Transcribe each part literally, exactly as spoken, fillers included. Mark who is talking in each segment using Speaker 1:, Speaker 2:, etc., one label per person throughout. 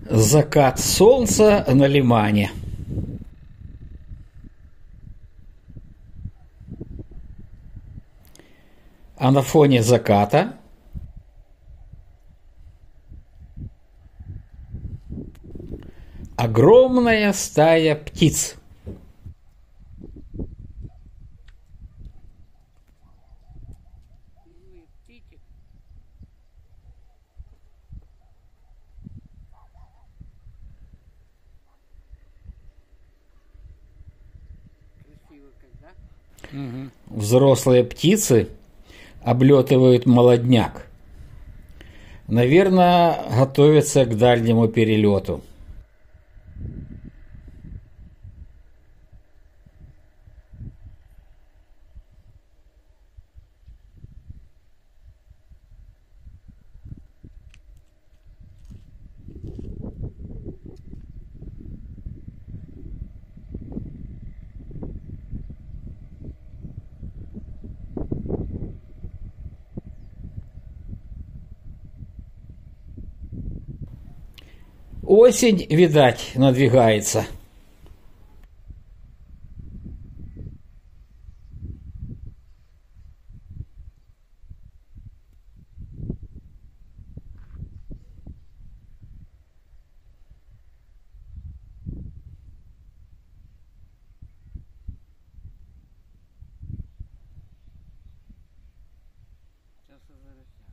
Speaker 1: Закат солнца на Лимане. А на фоне заката огромная стая птиц.
Speaker 2: Угу.
Speaker 1: Взрослые птицы облетывают молодняк. Наверное, готовятся к дальнему перелету. Осень, видать, надвигается.
Speaker 2: Сейчас возвращаться.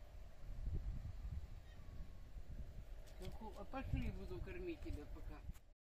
Speaker 2: А пошли, буду кормить тебя пока.